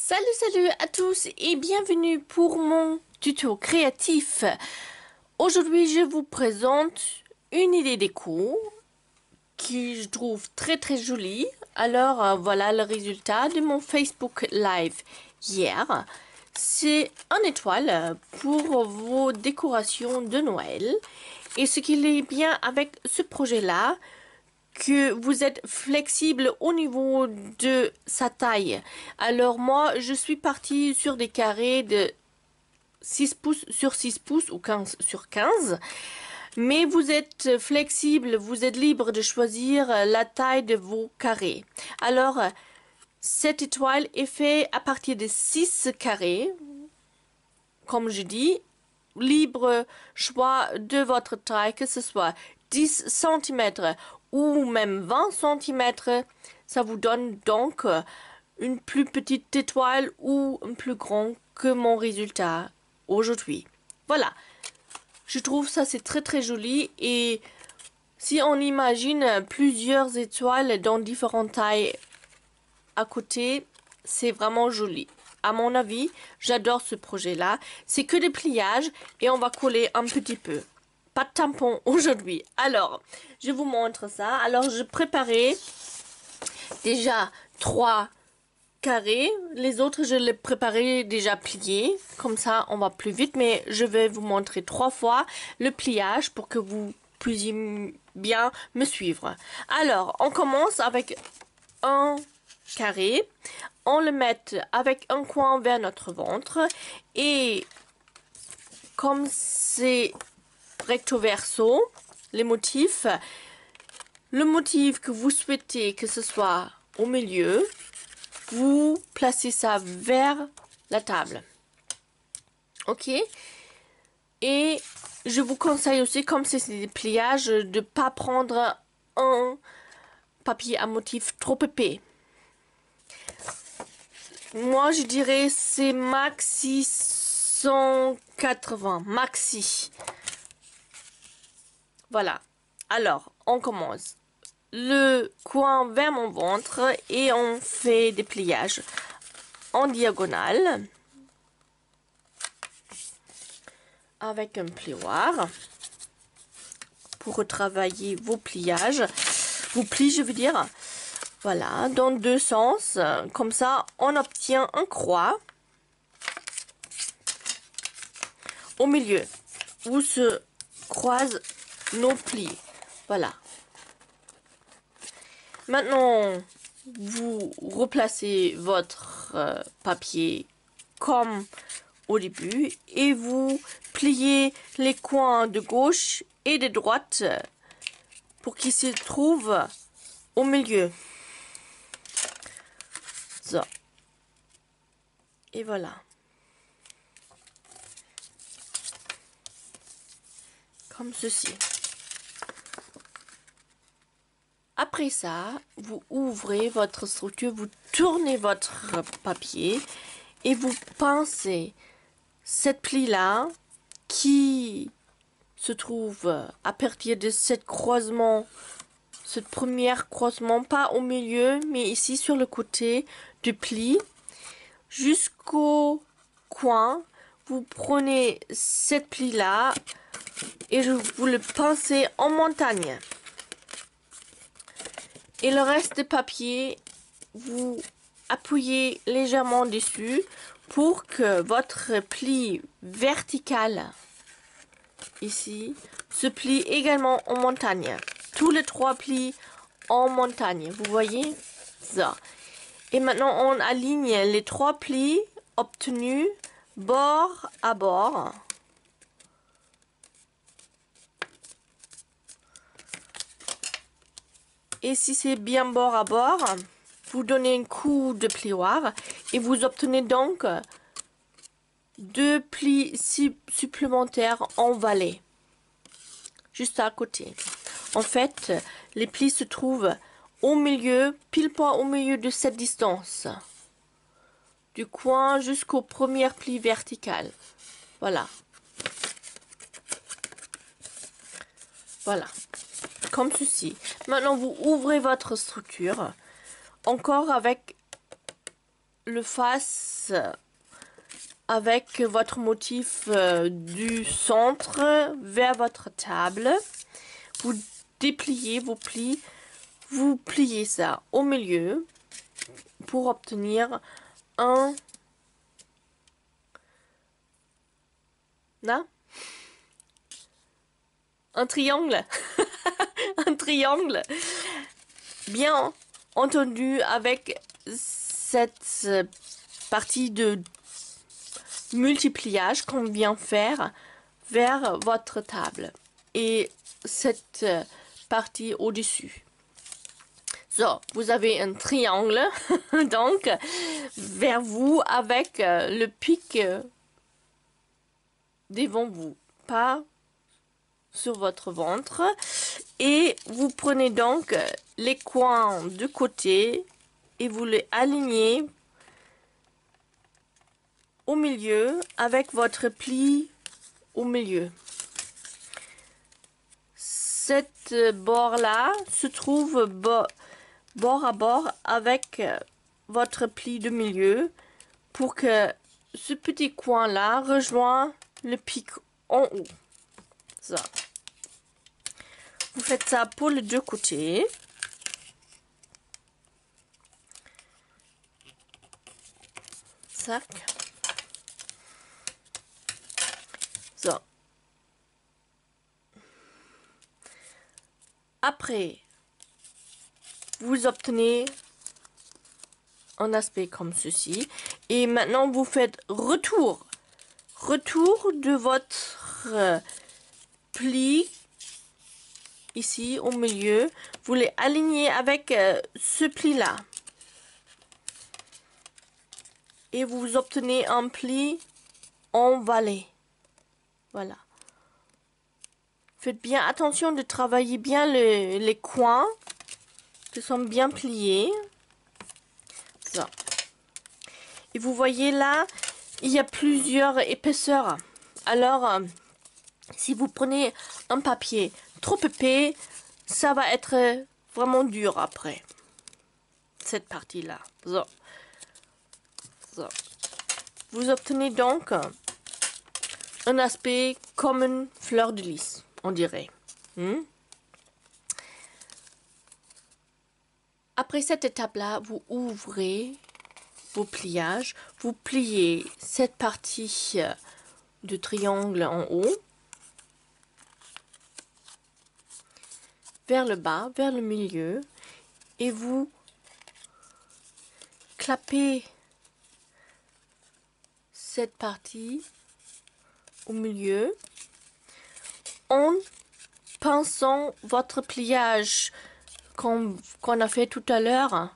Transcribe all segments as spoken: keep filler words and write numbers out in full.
Salut, salut à tous et bienvenue pour mon tuto créatif. Aujourd'hui, je vous présente une idée déco qui je trouve très très jolie. Alors, euh, voilà le résultat de mon Facebook Live hier. C'est un étoile pour vos décorations de Noël. Et ce qui est bien avec ce projet-là, que vous êtes flexible au niveau de sa taille. Alors moi, je suis partie sur des carrés de six pouces sur six pouces ou quinze sur quinze. Mais vous êtes flexible, vous êtes libre de choisir la taille de vos carrés. Alors, cette étoile est faite à partir de six carrés. Comme je dis, libre choix de votre taille, que ce soit dix centimètres ou même vingt centimètres, ça vous donne donc une plus petite étoile ou un plus grand que mon résultat aujourd'hui. Voilà, je trouve ça c'est très très joli et si on imagine plusieurs étoiles dans différentes tailles à côté, c'est vraiment joli. À mon avis, j'adore ce projet-là. C'est que des pliages et on va coller un petit peu. Pas de tampon aujourd'hui. Alors, je vous montre ça. Alors, je préparais déjà trois carrés. Les autres, je les préparais déjà pliés. Comme ça, on va plus vite. Mais je vais vous montrer trois fois le pliage pour que vous puissiez bien me suivre. Alors, on commence avec un carré. On le met avec un coin vers notre ventre et comme c'est recto verso, les motifs, le motif que vous souhaitez que ce soit au milieu, vous placez ça vers la table. Ok? Et je vous conseille aussi, comme c'est des pliages, de ne pas prendre un papier à motif trop épais. Moi, je dirais c'est maxi cent quatre-vingts. Maxi. Voilà. Alors, on commence. Le coin vers mon ventre et on fait des pliages en diagonale. Avec un plioir. Pour retravailler vos pliages. Vos plis, je veux dire. Voilà, dans deux sens, comme ça, on obtient un croix au milieu où se croisent nos plis. Voilà. Maintenant, vous replacez votre euh, papier comme au début et vous pliez les coins de gauche et de droite pour qu'ils se trouvent au milieu. So. Et voilà. Comme ceci. Après ça, vous ouvrez votre structure, vous tournez votre papier et vous pincez cette pli-là qui se trouve à partir de cette croisement, cette première croisement, pas au milieu, mais ici sur le côté du pli, jusqu'au coin. Vous prenez cette pli là et je vous le pincez en montagne. Et le reste de papier, vous appuyez légèrement dessus pour que votre pli vertical ici se plie également en montagne. Tous les trois plis en montagne, vous voyez ça. Et maintenant, on aligne les trois plis obtenus bord à bord. Et si c'est bien bord à bord, vous donnez un coup de plioir et vous obtenez donc deux plis supplémentaires en valet, juste à côté. En fait, les plis se trouvent au milieu, pile poil au milieu de cette distance. Du coin jusqu'au premier pli vertical. Voilà. Voilà. Comme ceci. Maintenant, vous ouvrez votre structure. Encore avec le fasse avec votre motif euh, du centre vers votre table. Vous dépliez, vous pliez, vous pliez ça au milieu pour obtenir un là, un triangle. Un triangle. Bien entendu, avec cette partie de multipliage qu'on vient faire vers votre table et cette partie au-dessus. So, vous avez un triangle donc vers vous avec le pic devant vous, pas sur votre ventre, et vous prenez donc les coins de côté et vous les alignez au milieu avec votre pli au milieu. Cette bord là se trouve bo bord à bord avec votre pli de milieu pour que ce petit coin là rejoigne le pic en haut. Ça. Vous faites ça pour les deux côtés. Sac. Ça. Après, vous obtenez un aspect comme ceci. Et maintenant, vous faites retour. Retour de votre pli. Ici, au milieu. Vous les alignez avec euh, ce pli-là. Et vous obtenez un pli en valet. Voilà. Faites bien attention de travailler bien le, les coins qui sont bien pliés. Ça. Et vous voyez là, il y a plusieurs épaisseurs. Alors, euh, si vous prenez un papier trop épais, ça va être vraiment dur après. Cette partie-là. So. So. Vous obtenez donc un aspect comme une fleur de lys, on dirait. Hmm? Après cette étape-là, vous ouvrez vos pliages. Vous pliez cette partie de triangle en haut vers le bas, vers le milieu, et vous clapez cette partie au milieu en pinçant votre pliage qu'on qu'on a fait tout à l'heure.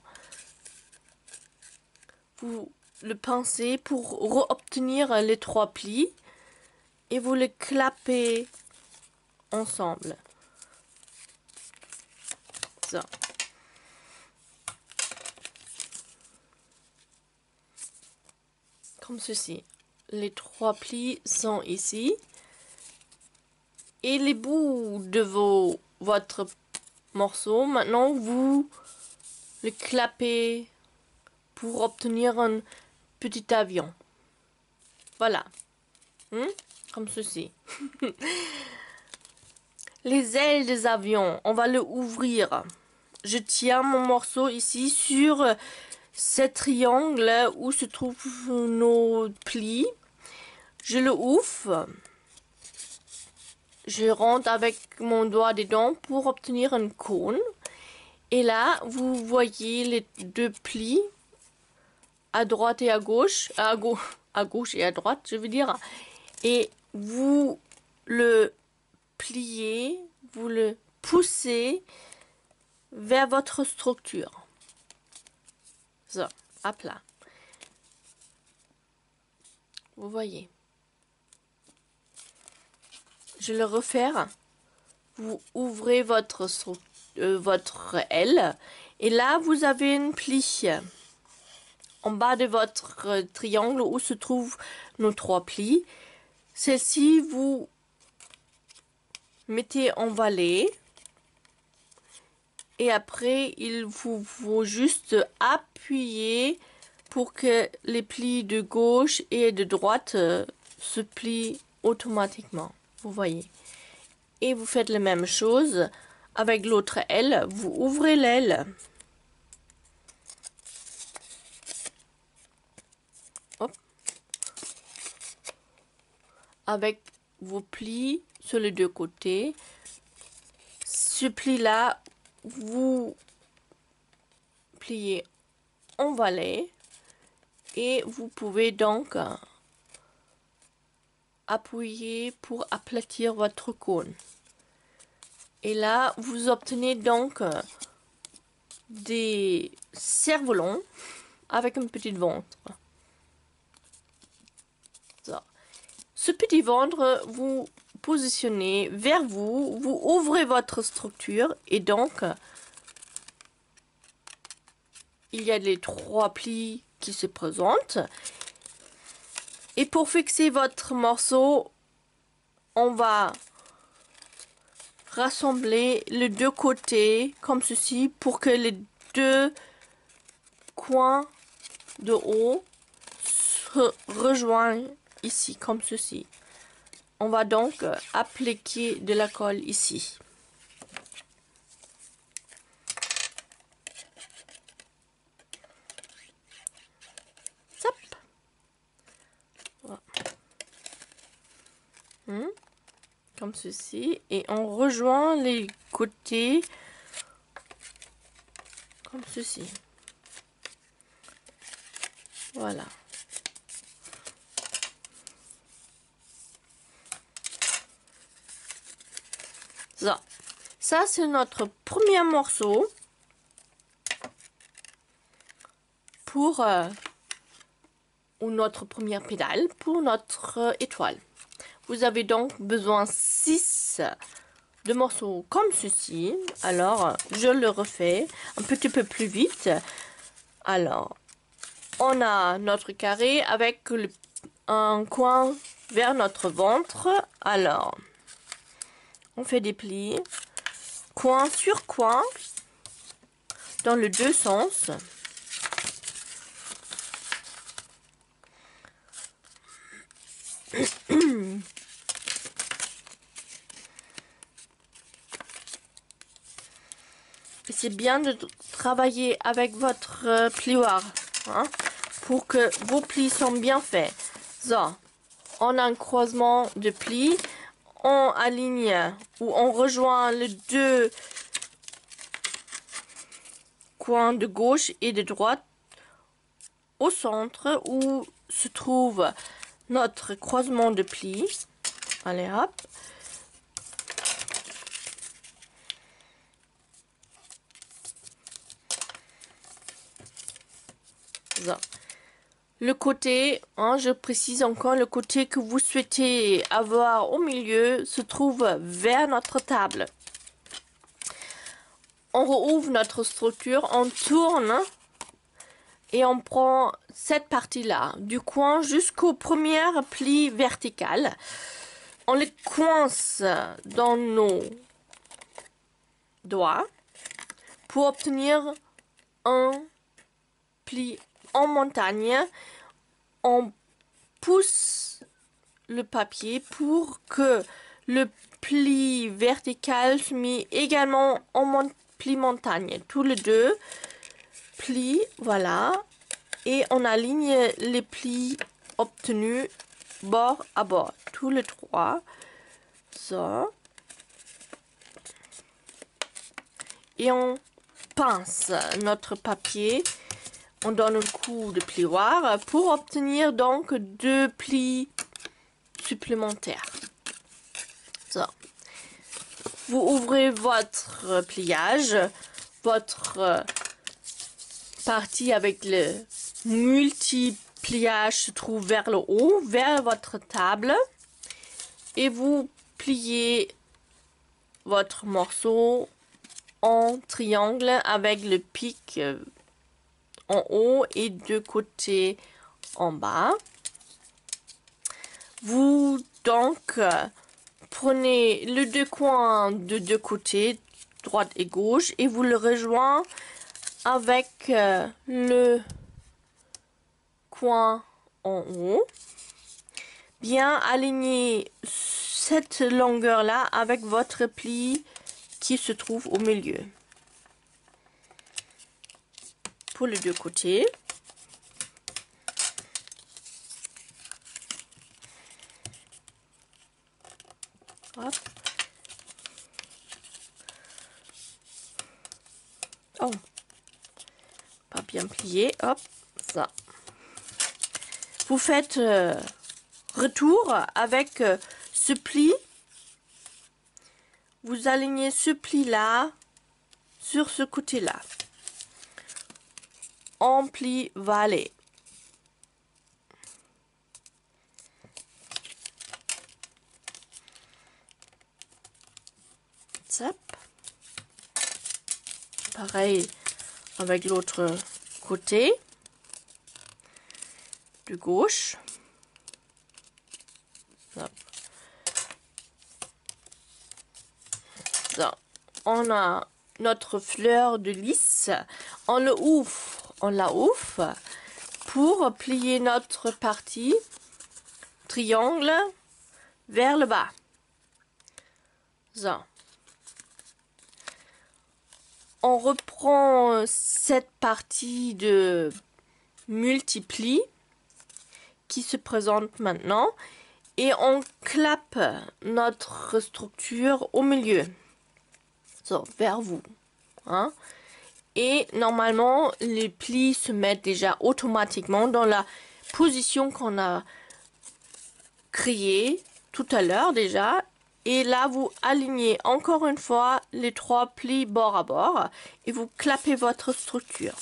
Vous le pincez pour obtenir les trois plis et vous les clapez ensemble. Ça. Comme ceci. Les trois plis sont ici. Et les bouts de vos, votre morceau, maintenant vous les clapez pour obtenir un petit avion. Voilà. Hmm? Comme ceci. Les ailes des avions, on va le ouvrir. Je tiens mon morceau ici sur ce triangle où se trouvent nos plis. Je le ouvre. Je rentre avec mon doigt dedans pour obtenir un cône. Et là, vous voyez les deux plis à droite et à gauche. À gauche, à gauche et à droite, je veux dire. Et vous le pliez, vous le poussez vers votre structure. Ça, à plat. Vous voyez. Je le refaire. Vous ouvrez votre, euh, votre aile. Et là, vous avez une pli. En bas de votre triangle où se trouvent nos trois plis. Celle-ci, vous mettez en valet. Et après, il vous faut juste appuyer pour que les plis de gauche et de droite euh, se plient automatiquement. Vous voyez. Et vous faites la même chose avec l'autre aile. Vous ouvrez l'aile. Hop. Avec vos plis sur les deux côtés. Ce pli-là, vous pliez en valet. Et vous pouvez donc appuyer pour aplatir votre cône. Et là, vous obtenez donc des cerfs-volants avec un petit ventre. Ça. Ce petit ventre, vous positionnez vers vous, vous ouvrez votre structure et donc, il y a les trois plis qui se présentent. Et pour fixer votre morceau, on va rassembler les deux côtés comme ceci pour que les deux coins de haut se rejoignent ici comme ceci. On va donc appliquer de la colle ici. Zap. Voilà. Hmm. Comme ceci, et on rejoint les côtés comme ceci. Voilà. Ça, ça c'est notre premier morceau pour euh, ou notre première pédale pour notre euh, étoile. Vous avez donc besoin six de morceaux comme ceci. Alors, je le refais un petit peu plus vite. Alors, on a notre carré avec le, un coin vers notre ventre. Alors, on fait des plis, coin sur coin, dans les deux sens. C'est bien de travailler avec votre euh, plioir hein, pour que vos plis sont bien faits. So, on a un croisement de plis, on aligne ou on rejoint les deux coins de gauche et de droite au centre où se trouve notre croisement de plis. Allez hop. So. Le côté, hein, je précise encore, le côté que vous souhaitez avoir au milieu se trouve vers notre table. On rouvre notre structure, on tourne et on prend cette partie-là, du coin jusqu'au premier pli vertical. On les coince dans nos doigts pour obtenir un pli en montagne. On pousse le papier pour que le pli vertical se met également en mon pli montagne. Tous les deux plis, voilà. Et on aligne les plis obtenus bord à bord. Tous les trois. Ça. Et on pince notre papier. On donne un coup de plioir pour obtenir donc deux plis supplémentaires. So. Vous ouvrez votre pliage, votre partie avec le multipliage se trouve vers le haut, vers votre table, et vous pliez votre morceau en triangle avec le pic en haut et deux côtés en bas. Vous donc prenez les deux coins de deux côtés, droite et gauche, et vous le rejoignez avec euh, le coin en haut. Bien aligner cette longueur-là avec votre pli qui se trouve au milieu. Pour les deux côtés. Hop. Oh, pas bien plié, hop, ça. Vous faites euh, retour avec euh, ce pli. Vous alignez ce pli-là sur ce côté-là. En pli valet. Zap. Pareil avec l'autre côté. De gauche. Zap. Ça. On a notre fleur de lys. On le ouvre, on la ouvre pour plier notre partie triangle vers le bas. Ça. On reprend cette partie de multipli qui se présente maintenant et on clappe notre structure au milieu, so, vers vous. Hein? Et normalement, les plis se mettent déjà automatiquement dans la position qu'on a créée tout à l'heure déjà. Et là, vous alignez encore une fois les trois plis bord à bord et vous clapez votre structure.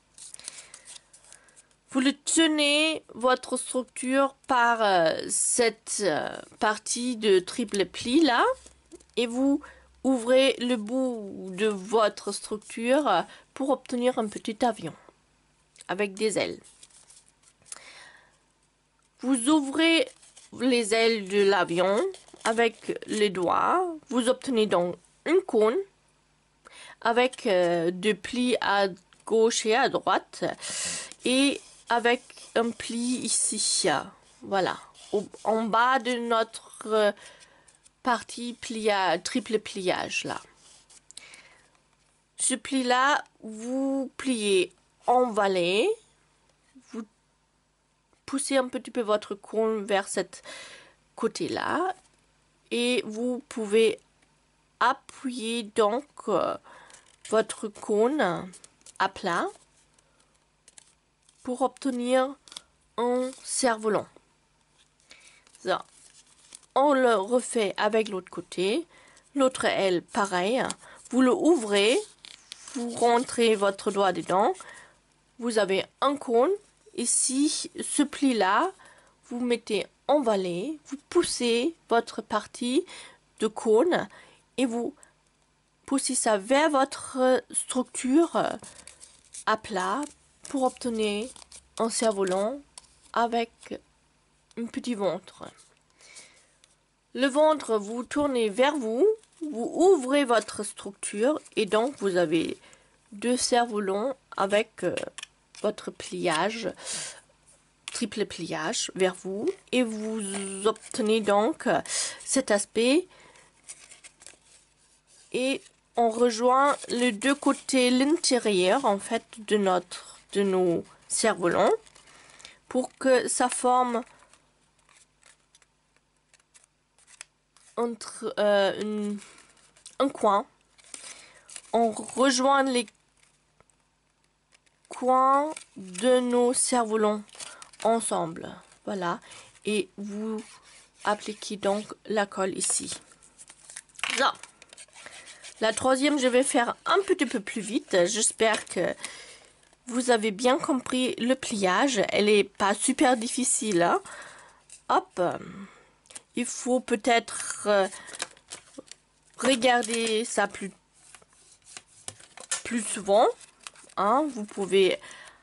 Vous le tenez, votre structure, par euh, cette euh, partie de triple pli là et vous ouvrez le bout de votre structure pour obtenir un petit avion avec des ailes. Vous ouvrez les ailes de l'avion avec les doigts. Vous obtenez donc une cône avec euh, deux plis à gauche et à droite et avec un pli ici. Voilà, au, en bas de notre euh, partie pliage, triple pliage là. Ce pli là, vous pliez en valet, vous poussez un petit peu votre cône vers cette côté là et vous pouvez appuyer donc euh, votre cône à plat pour obtenir un cerf-volant. Ça. On le refait avec l'autre côté. L'autre aile, pareil. Vous le ouvrez. Vous rentrez votre doigt dedans. Vous avez un cône. Ici, ce pli-là, vous mettez en valet. Vous poussez votre partie de cône. Et vous poussez ça vers votre structure à plat pour obtenir un cerf-volant avec un petit ventre. Le ventre, vous tournez vers vous, vous ouvrez votre structure et donc vous avez deux cerfs-volants avec euh, votre pliage, triple pliage vers vous et vous obtenez donc euh, cet aspect et on rejoint les deux côtés, l'intérieur en fait de notre de nos cerfs-volants pour que ça forme entre euh, une, un coin. On rejoint les coins de nos cerfs-volants ensemble. Voilà. Et vous appliquez donc la colle ici. Ça. La troisième, je vais faire un petit peu plus vite. J'espère que vous avez bien compris le pliage. Elle n'est pas super difficile. Hein? Hop. Il faut peut-être euh, regarder ça plus, plus souvent. Hein? Vous pouvez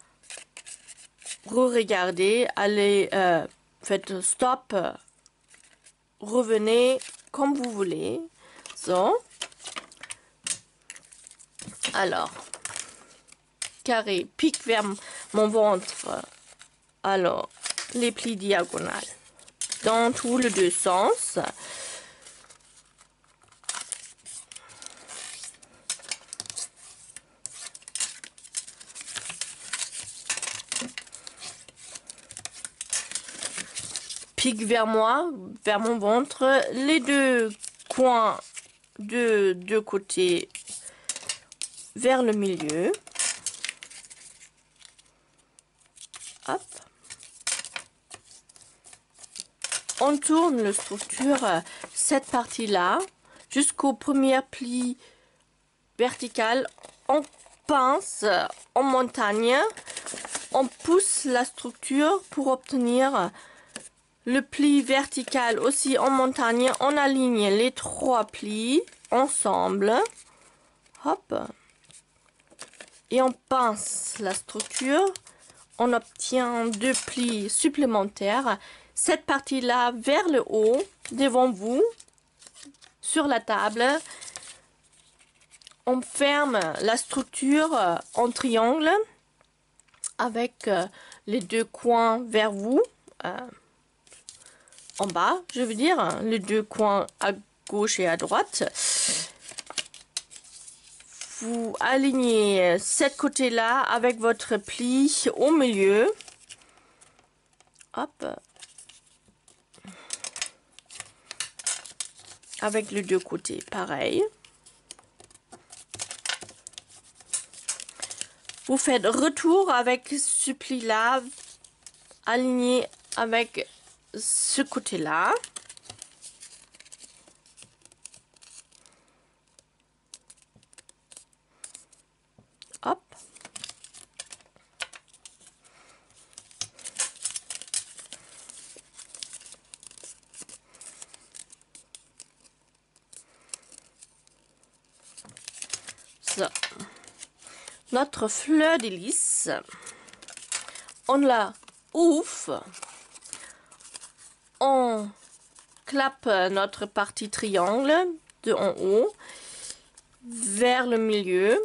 re-regarder, allez, euh, faites stop, euh, revenez comme vous voulez. So. Alors, carré, pique vers mon ventre Alors, les plis diagonales dans tous les deux sens. Pique vers moi, vers mon ventre, les deux coins de deux côtés vers le milieu. Hop. On tourne la structure, cette partie-là, jusqu'au premier pli vertical. On pince en montagne. On pousse la structure pour obtenir le pli vertical aussi en montagne. On aligne les trois plis ensemble. Hop. Et on pince la structure. On obtient deux plis supplémentaires. Cette partie-là vers le haut, devant vous, sur la table. On ferme la structure en triangle avec les deux coins vers vous. Euh, en bas, je veux dire, les deux coins à gauche et à droite. Vous alignez cet côté-là avec votre pli au milieu. Hop. Avec les deux côtés, pareil. Vous faites retour avec ce pli-là, aligné avec ce côté-là. Hop. Ça. Notre fleur de lys, on la ouvre, on clappe notre partie triangle de en haut vers le milieu.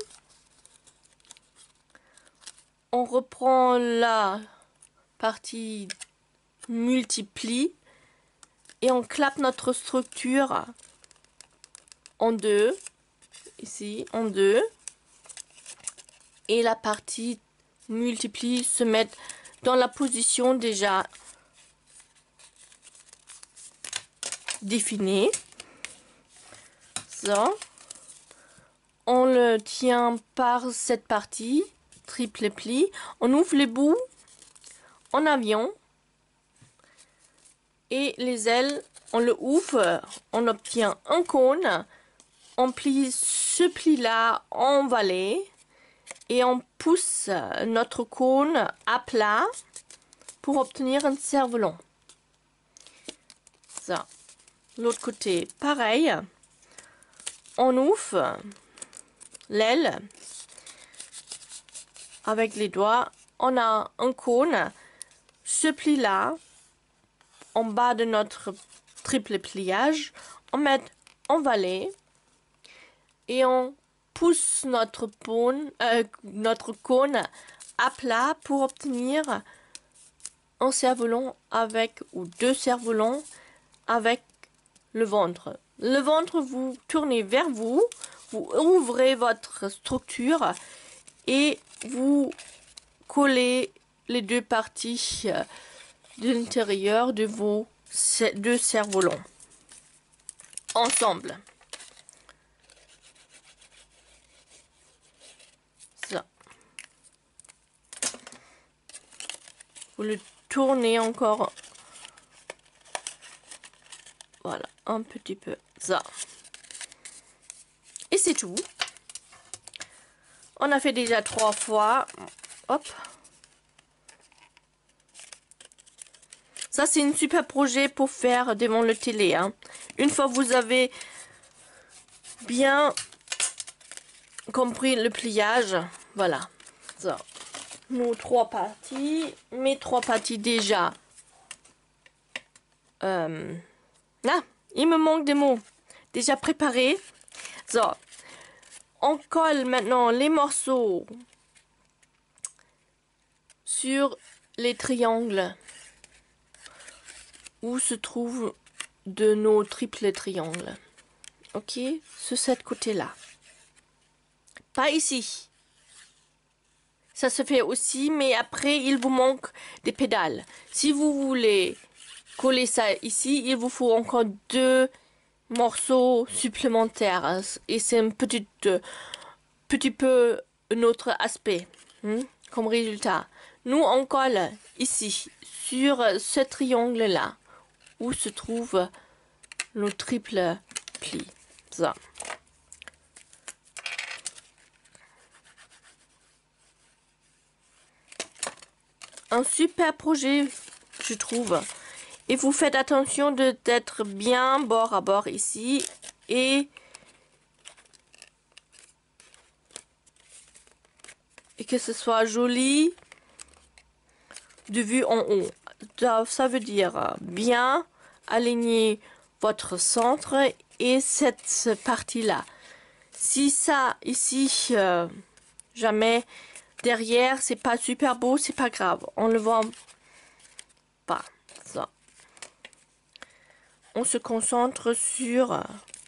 On reprend la partie multiplie et on clappe notre structure en deux, ici en deux. Et la partie multiplie se met dans la position déjà définie. Ça. On le tient par cette partie, triple pli. On ouvre les bouts en avion. Et les ailes, on le ouvre. On obtient un cône. On plie ce pli-là en valet. Et on pousse notre cône à plat pour obtenir un cerf-volant. Ça. L'autre côté, pareil. On ouvre l'aile avec les doigts. On a un cône. Ce pli-là, en bas de notre triple pliage, on met en valet et on pousse notre cône, euh, notre cône à plat pour obtenir un cerf-volant avec, ou deux cerfs-volants avec le ventre. Le ventre, vous tournez vers vous, vous ouvrez votre structure et vous collez les deux parties de l'intérieur de vos deux cerfs-volants ensemble. Ça. Vous le tournez encore. Voilà, un petit peu. Ça. Et c'est tout. On a fait déjà trois fois. Hop. Ça, c'est un super projet pour faire devant le télé. Hein. Une fois que vous avez bien compris le pliage, voilà. Ça. Nos trois parties. Mes trois parties déjà. Euh, ah, il me manque des mots. Déjà préparés. So. On colle maintenant les morceaux sur les triangles. Où se trouvent de nos triples triangles. Ok, sur cette côté-là. Pas ici. Ça se fait aussi, mais après, il vous manque des pédales. Si vous voulez coller ça ici, il vous faut encore deux morceaux supplémentaires. Et c'est un petit, euh, petit peu un autre aspect hein, comme résultat. Nous, on colle ici, sur ce triangle-là, où se trouve le triple pli. Ça. Un super projet, je trouve. Et vous faites attention de d'être bien bord à bord ici. Et, et que ce soit joli de vue en haut. Ça, ça veut dire bien aligner votre centre et cette partie-là. Si ça, ici, euh, jamais... Derrière, c'est pas super beau, c'est pas grave. On le voit pas. Ça. On se concentre sur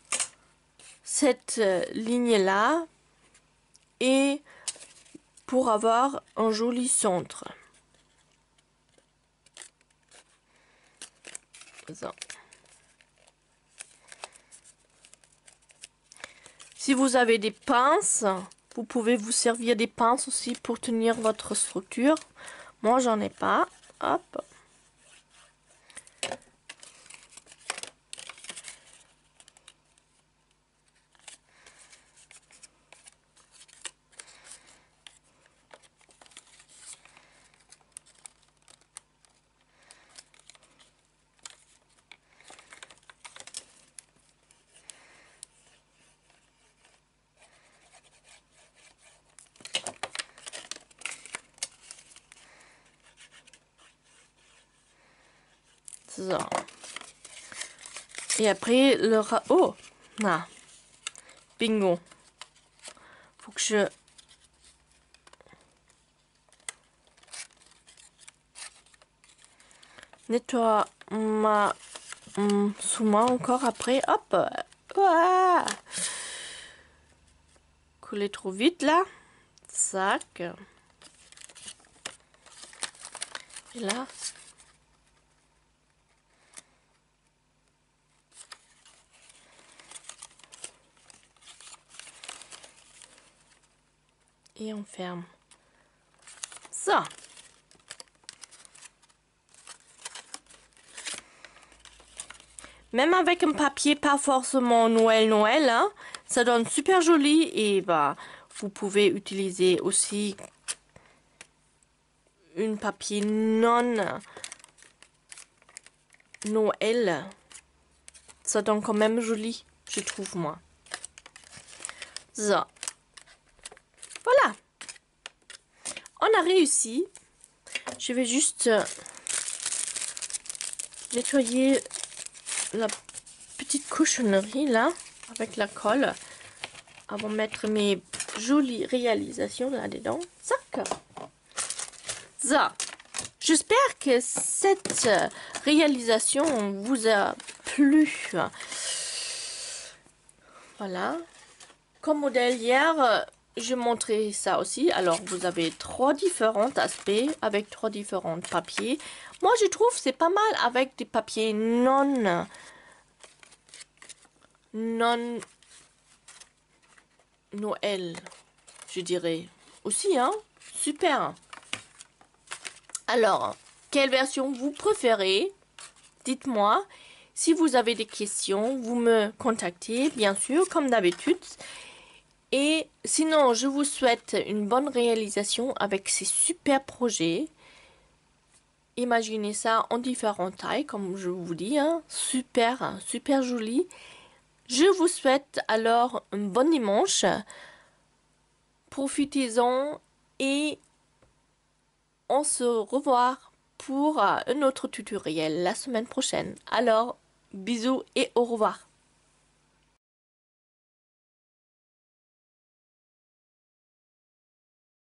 cette ligne-là et pour avoir un joli centre. Ça. Si vous avez des pinces, vous pouvez vous servir des pinces aussi pour tenir votre structure. Moi, j'en ai pas. Hop. Ça. Et après, le... Ra oh! Ah. Bingo. Faut que je... nettoie ma... Hum, sous-main encore après. Hop! Ouah. Couler trop vite là. Sac. Et là... et on ferme. Ça. Même avec un papier pas forcément Noël Noël, hein, ça donne super joli et bah vous pouvez utiliser aussi une papier non Noël. Ça donne quand même joli, je trouve moi. Ça. Voilà. On a réussi. Je vais juste nettoyer la petite cochonnerie là avec la colle avant de mettre mes jolies réalisations là dedans. Zac. Ça. J'espère que cette réalisation vous a plu. Voilà. Comme modèle hier, je montrais ça aussi. Alors, vous avez trois différents aspects avec trois différents papiers. Moi, je trouve c'est pas mal avec des papiers non... non... Noël, je dirais. Aussi, hein. Super. Alors, quelle version vous préférez? Dites-moi. Si vous avez des questions, vous me contactez, bien sûr, comme d'habitude. Et sinon, je vous souhaite une bonne réalisation avec ces super projets. Imaginez ça en différentes tailles, comme je vous dis. Hein. Super, super joli. Je vous souhaite alors un bon dimanche. Profitez-en et on se revoit pour un autre tutoriel la semaine prochaine. Alors, bisous et au revoir.